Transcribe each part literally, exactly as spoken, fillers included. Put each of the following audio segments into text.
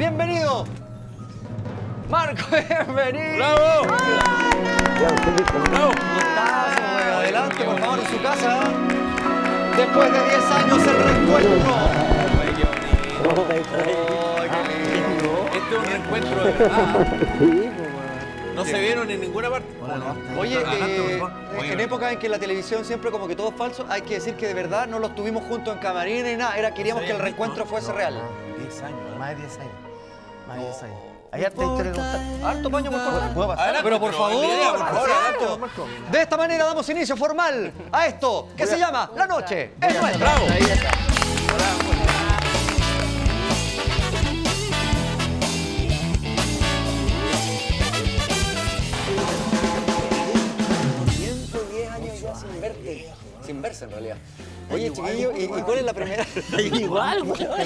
¡Bienvenido! ¡Marco, bienvenido! ¡Bravo! ¡Bravo! Adelante, por favor, en su casa. Después de diez años el reencuentro. ¡Ay, qué bonito! ¡Ay, qué lindo! Este es un reencuentro de verdad. No se vieron en ninguna parte. Oye, eh, Oye, en época en que la televisión siempre como que todo es falso, hay que decir que de verdad no los tuvimos juntos en camarín ni nada. Era, queríamos que el reencuentro fuese real. diez años, más de diez años. Más de diez años. Hay Hay harta historia que contar. harto paño por contar. ¿Puedo pasar? Adelante, Pero por favor, mi idea, por favor, exacto. adelante. De esta manera damos inicio formal a esto que se llama La Noche es Nuestra. ¡Bravo! ciento diez años ya sin verte. Sin verse en realidad. Oye, chiquillo, ¿y, y cuál es la primera? Igual,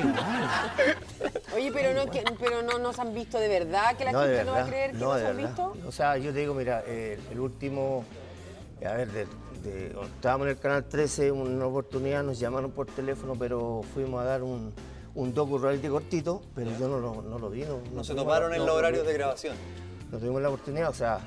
Oye, pero no, que, pero no nos han visto de verdad, que la No, de gente no va a verdad. creer que No, nos de han verdad. visto. O sea, yo te digo, mira, eh, el último, a ver, de, de- cuando estábamos en el Canal trece, una oportunidad nos llamaron por teléfono, pero fuimos a dar un, un docu reality cortito, pero yo no lo, no lo vi. No, No se tuvimos tomaron la- en no, los no, horarios no, de grabación. No tuvimos la oportunidad, o sea,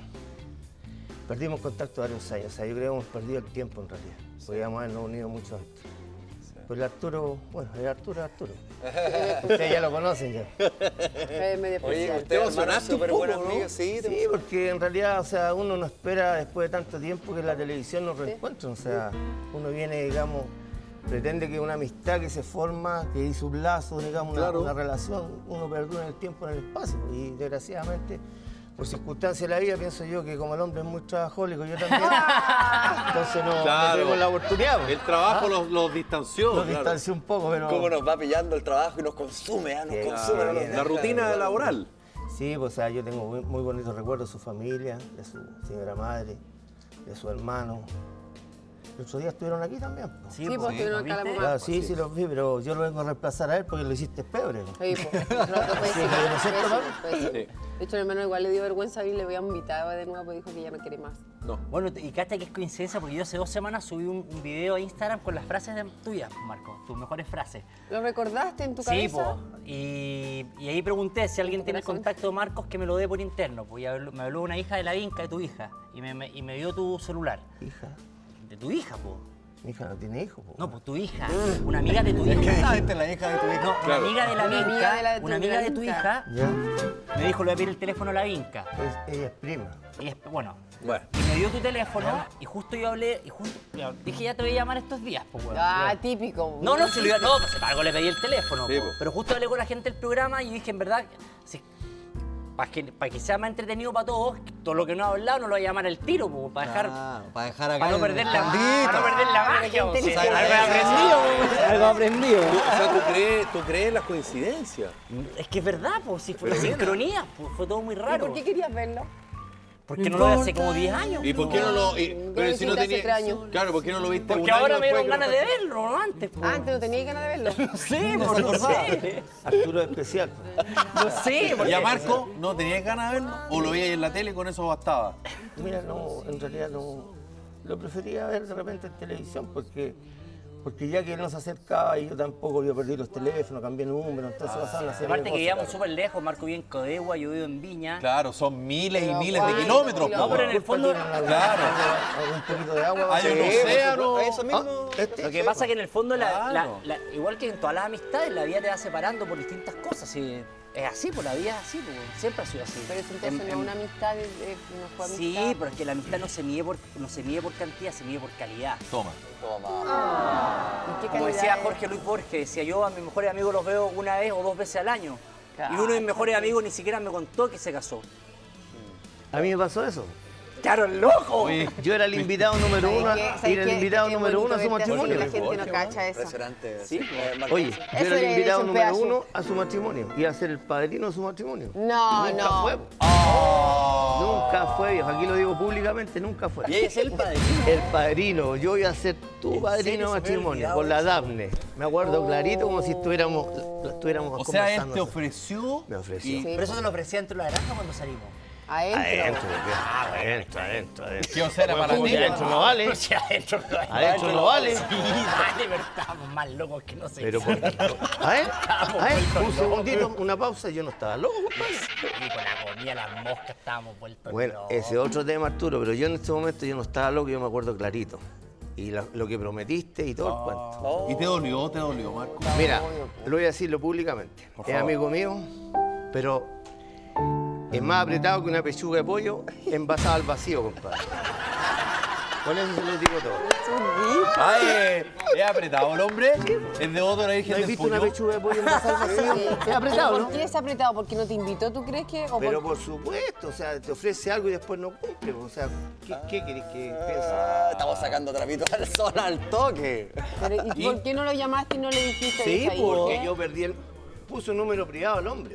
perdimos contacto varios años. O sea, yo creo que hemos perdido el tiempo en realidad. Podríamos habernos unido mucho antes. Pues el Arturo, bueno, el Arturo es Arturo. Ustedes ya lo conocen ya. Es medio Oye, especial. ustedes hermanos emocionaste un súper poco, buenos ¿no? amigos, sí. te Sí, porque en realidad, o sea, uno no espera después de tanto tiempo que la televisión nos reencuentre. O sea, uno viene, digamos, pretende que una amistad que se forma, que hizo un lazo, digamos, una, una relación, uno perdura en el tiempo, en el espacio. Y desgraciadamente, por circunstancias de la vida, pienso yo que como el hombre es muy trabajólico, yo también, entonces no, Claro. no tuvimos la oportunidad. pues. El trabajo los, los distanció. Nos claro. distancié un poco, pero... Cómo nos va pillando el trabajo y nos consume, ¿ah? Nos Sí, consume. claro, no nos la La deja. rutina laboral. Sí, pues o sea, yo tengo muy, muy bonitos recuerdos de su familia, de su señora madre, de su hermano. El otro día estuvieron aquí también. pues. Sí, pues estuvieron acá la mamá. Claro, sí, sí los vi, pero yo lo vengo a reemplazar a él porque lo hiciste pebre. Sí, pues, nosotros pues, Sí, sí, pero no sé, pues, ¿no? pues, sí. Sí. De hecho, el hermano igual le dio vergüenza y le había invitado de nuevo, pues dijo que ya no quiere más. No. Bueno, y cacha que es coincidencia porque yo hace dos semanas subí un, un video a Instagram con las frases de- tuyas, Marco, tus mejores frases. ¿Lo recordaste en tu Sí, cabeza? po. Y, y ahí pregunté si alguien tiene el corazón? contacto de Marcos que me lo dé por interno. Pues y habló- me habló una hija de la vinca de tu hija y me, me- y me dio tu celular. Hija, De tu hija, po. mi hija no tiene hijos. po. No, pues tu hija. Una amiga de tu hija. Esta es la hija de tu hijo. No, Claro. una amiga de la Una amiga vinca. de la- de tu- Una amiga de la de tu vinca. hija Ya, me dijo le voy a pedir el teléfono a la vinca. es- ella es prima. Y es, bueno, Bueno. y me dio tu teléfono y justo yo hablé y justo ya, dije ya te voy a llamar estos días, pues weón. Ah, típico. No, no, se lo iba, no, pues para algo le pedí el teléfono. Sí, po. po. Pero justo hablé con la gente del programa y dije, en verdad, si- para que, para que sea más entretenido para todos, todo lo que no ha hablado no lo voy a llamar el tiro, po, para dejar, Ah, para dejar acá. para no el perder la, candito. para no perder la magia. po, sí, inteligente. algo he aprendido, po, algo he aprendido. Tú- o sea, ¿tú crees, tú crees en las coincidencias? Es que es verdad, pues, si fue la Pero mira. sincronía, pues, fue todo muy ¿Y raro. por qué querías verlo? Porque no lo veo hace como diez años. ¿Y por qué no lo.? y- Yo pero lo si no hiciste hace tenía. tres años. Claro, ¿por qué no lo viste Porque un año ahora me después dieron que ganas lo- de verlo, no antes. po. Ah, antes no tenías ganas de verlo. Sí, No por se no acordaba. sé. Arturo es especial. No sé, porque... ¿Y a Marco no tenías ganas de verlo? ¿O lo veías en la tele y con eso bastaba? Mira, no, en realidad no. Lo prefería ver de repente en televisión porque, porque ya que él no se acercaba y yo tampoco había perdido los teléfonos, cambié número, entonces pasaban una serie de Aparte que cosas. vivíamos súper lejos, Marco vive en Codegua, yo vivo en Viña. Claro, son miles y Pero miles de ¿cuánto kilómetros, kilómetros? po. pero en el fondo- Claro. Un poquito de agua. Hay un sí, océano. Eso mismo. Ah, este- Lo que pasa es que en el fondo, la- Claro. la- la- igual que en todas las amistades, la vida te va separando por distintas cosas. Y es así, pues la vida es así, pues, siempre ha sido así. Pero eso entonces En- no es en- una amistad, es- es- no fue amistad. Sí, pero es que la amistad no se mide por, no se mide por cantidad, se mide por calidad. Toma. ¿Y qué Como calidad decía es? Jorge Luis Borges, decía yo a mis mejores amigos los veo una vez o dos veces al año. Y uno de mis mejores amigos ni siquiera me contó que se casó. A mí me pasó eso. ¡Claro, el loco! Yo era el invitado número ¿Sabes uno, qué? y ¿Sabes era el qué? invitado Qué número uno a su bonito verte así, matrimonio. La gente no cacha eso. Impresionante. Sí, Eh, Marco. Oye, yo Eso era el le invitado hecho un número pedazo. uno a su matrimonio. Iba a ser el padrino de su matrimonio. No, Nunca no. fue. Nunca fue, viejo. Aquí lo digo públicamente, nunca fue. Y ella es el padrino. El padrino, yo iba a ser tu ¿En padrino serio? de Se me había matrimonio, olvidado con la eso. Dafne. Me acuerdo clarito como si estuviéramos, estuviéramos O sea, él conversando te así. ofreció. Me ofreció. y- Sí. Pero eso te lo ofrecía entre la granja cuando salimos. Adentro. Adentro, porque- adentro, adentro, adentro. ¿Qué osera para la Porque comida? adentro no vale. O sea, adentro, Adentro no vale. Sí, dale, pero estamos más locos que no sé. Pero por... A ver, a ver, un segundito, una pausa, yo no estaba loco, compadre. Y con la comida, las moscas, estábamos vueltos Bueno, locos. ese otro tema, Arturo, pero yo en este momento yo no estaba loco, yo me acuerdo clarito. Y la- lo que prometiste y todo el cuento. ¿Y te dolió, te dolió, Marco? Mira, lo voy a decirlo públicamente. Es amigo mío, pero es más apretado que una pechuga de pollo envasada al vacío, compadre. Con eso se lo digo todo. Ay, eh, ¿es apretado el hombre? ¿Es devoto de la Virgen ¿No has del visto una Puño? pechuga de pollo envasada al vacío? Es apretado, ¿Por ¿no? qué es apretado? ¿Porque no te invitó, tú crees que? O Pero por- por supuesto, o sea, te ofrece algo y después no cumple. O sea, ¿qué, qué querés que piense? Ah, estamos sacando trapitos al sol al toque. pero, ¿y por qué no lo llamaste y no le dijiste? Sí, "Deja ahí"? porque yo perdí el... Puso un número privado al hombre.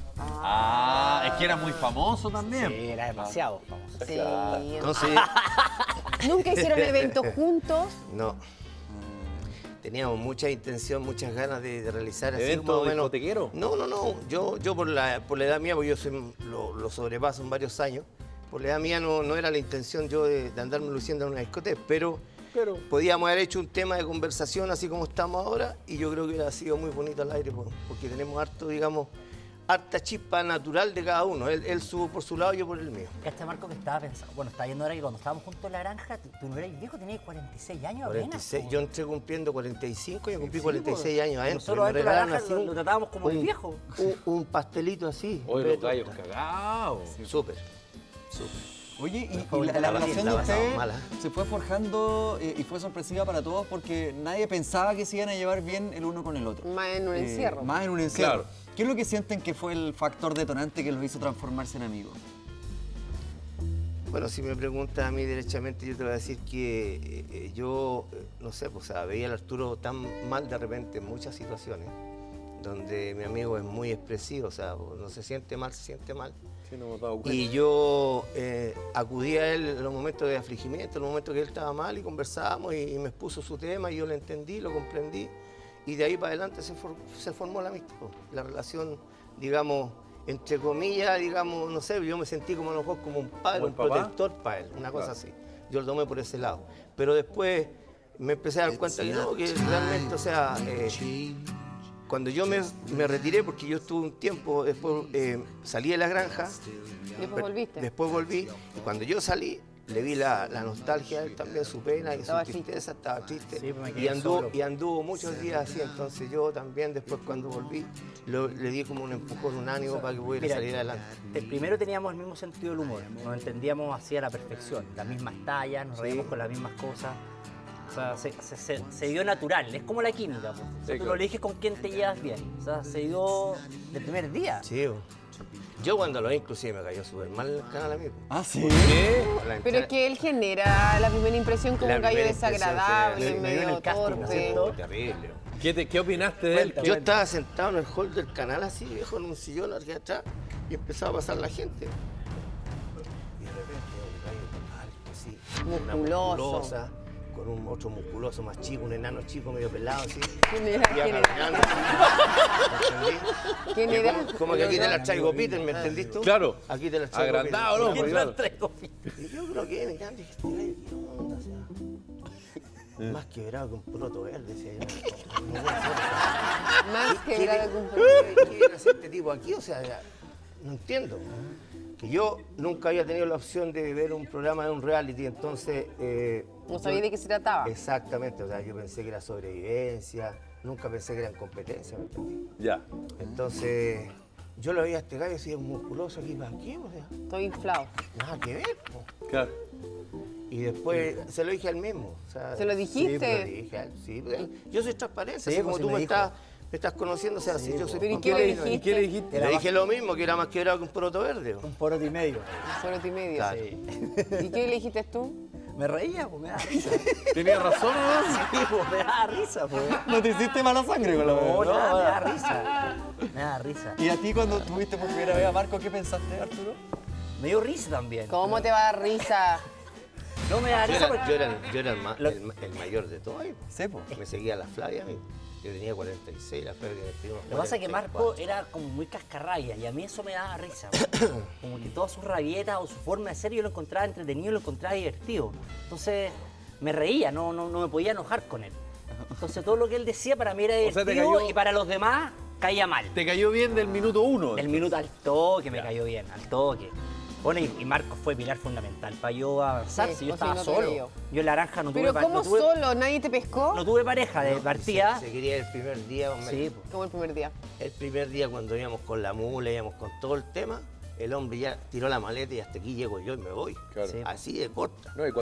Ah, es que era muy famoso también. Sí, era demasiado famoso. Sí. Entonces, ¿Nunca hicieron eventos juntos? no. Teníamos mucha intención, muchas ganas de, de realizar así ¿Evento más o menos. discotequero? No, no, no. Yo, yo por, la, por la edad mía, porque yo soy- lo, lo sobrepaso en varios años, por la edad mía no, no era la intención yo de, de andarme luciendo en una discoteca, pero, Pero- podíamos haber hecho un tema de conversación así como estamos ahora y yo creo que hubiera sido muy bonito al aire, po, porque tenemos harto, digamos, harta chispa natural de cada uno. Él, él su, por su lado, yo por el mío. Este Marco que estaba pensando, bueno, estaba viendo ahora que cuando estábamos juntos en la granja, tú, tú no eras viejo, tenías cuarenta y seis años cuarenta y apenas. seis, po. yo entré cumpliendo cuarenta y cinco y yo cumplí Sí, cuarenta y seis po. años adentro. Nosotros y me adentro de la regalaron granja así lo- un- lo tratábamos como el un- viejo. Un, un pastelito así. Oye, los Beto, gallos cagados. Súper, súper. Oye, y, y Fue la, bonita la la relación la de pasamos ustedes mala. se fue forjando eh, y fue sorpresiva para todos porque nadie pensaba que se iban a llevar bien el uno con el otro. Más en un Eh, encierro. Más en un encierro. Claro. ¿Qué es lo que sienten que fue el factor detonante que los hizo transformarse en amigos? Bueno, si me preguntas a mí derechamente, yo te voy a decir que eh, eh, yo, eh, no sé, pues, o sea, veía al Arturo tan mal de repente en muchas situaciones, donde mi amigo es muy expresivo, o sea, no se siente mal, se siente mal. Sí, no hemos dado cuenta. Y yo eh, acudí a él en los momentos de afligimiento, en los momentos que él estaba mal y conversábamos y, y me expuso su tema y yo lo entendí, lo comprendí y de ahí para adelante se, for- se formó la amistad, po. La relación, digamos, entre comillas, digamos, no sé, yo me sentí como a lo mejor como un padre, ¿Como un el papá? protector para él, una cosa así. Yo lo tomé por ese lado. Pero después me empecé a dar cuenta que no, que realmente, o sea, eh, cuando yo me, me retiré, porque yo estuve un tiempo, después eh, salí de la granja, Después volviste. después volví, y cuando yo salí, le vi la, la nostalgia a él también, su pena y Estaba su triste. tristeza, estaba triste. Sí, pues me y, quedé anduvo, solo. y anduvo muchos días así, entonces yo también después cuando volví, lo- le di como un empujón, un ánimo para que pudiera Mira, salir adelante. te- primero teníamos el mismo sentido del humor, nos entendíamos así a la perfección, las mismas tallas, nos reímos con las mismas cosas. O sea, se, se- se- se dio natural, es como la química. Pues. O sea, Sí, tú claro. no eliges con quién te llevas bien. O sea, se dio del primer día. Sí, bo. Yo cuando lo vi inclusive me cayó súper mal el canal a mí. bo. Ah, sí. ¿Qué? La Pero es que él genera la primera impresión como La un gallo primera impresión, desagradable, sí, sí. Me dio en medio el casting, ¿no es torpe. cierto? Terrible. bo. ¿Qué, te- ¿Qué opinaste de él? Yo estaba sentado en el hall del canal así, viejo, en un sillón aquí atrás, y empezaba a pasar la gente. Y de repente un gallo alto, así, una Musculoso. musculosa, con un otro musculoso más chico, un enano chico medio pelado así. ¿Quién era? Iba ¿Quién caminando era? así, ¿me entendí? ¿Quién Y era? como, como que aquí te la traigo Peter, ¿me entendiste tú? Claro. Aquí te la traigo Agrandado, Peter. loco, Una claro. Traigo- y yo creo que mirando y dije, este gallo, ¿qué onda? O sea, más quebrado que un proto verde, decía yo. No puede ser. Más ¿Qué- quebrada qué- que un ¿Qué viene a hacer este tipo aquí? O sea, ya, no entiendo. Que yo nunca había tenido la opción de ver un programa de un reality, entonces... eh, No sabía yo- de qué se trataba. Exactamente, o sea, yo pensé que era sobrevivencia, nunca pensé que eran competencias, ¿me entendí? Ya. Entonces, yo lo veía a este gallo así musculoso aquí, ¿para qué? O sea, Estoy inflado. nada que ver, po. Claro. Y después se lo dije al mismo. o sea, ¿Se lo dijiste? Sí, pues, lo dije a él, sí, porque yo soy transparente, Sí, así pues, como sí tú me me dijo. estás, me estás conociendo, o sea, si yo soy ¿Pero y qué le compadre, dijiste? ¿Y qué le dijiste? Le dije lo mismo, que era más quebrado que un poroto verde. Un poroto y medio. Solo y medio. Claro. ¿Y qué le dijiste tú? Me reía, pues me da risa. ¿Tenía razón o no? Sí, pues me da risa, pues. ¿No te hiciste mala sangre con la No, verdad? nada, me da risa. Me da risa. ¿Y a ti cuando tuviste por primera vez a Marco, qué pensaste, Arturo? Me dio risa también. ¿Cómo te va a dar risa? No me da Yo risa era, porque... yo era, yo era el, ma- Lo- el ma- el mayor de todos ahí. Sí, po. Me seguía la Flavia a mí. Yo tenía cuarenta y seis, la Fede tenía Lo que pasa es que Marco era como muy cascarrabia y a mí eso me daba risa. Como que todas sus rabietas o su forma de ser yo lo encontraba entretenido, lo encontraba divertido. Entonces me reía, no, no, no me podía enojar con él. Entonces todo lo que él decía para mí era divertido O sea, te cayó- y para los demás caía mal. Te cayó bien del minuto uno. Del minuto al toque me cayó bien, al toque. Bueno, y, y Marco fue pilar fundamental para yo avanzar, Sí, si yo o si estaba no te solo. veo. Yo en la Naranja no tuve Pero pa- ¿cómo no tuve, solo? ¿Nadie te pescó? no tuve pareja de partida. Se, se quería el primer día. hombre. Sí, po. Como el primer día. El primer día cuando íbamos con la mula, íbamos con todo el tema, el hombre ya tiró la maleta y hasta aquí llego yo y me voy. Claro. Sí. Así de corta. No, y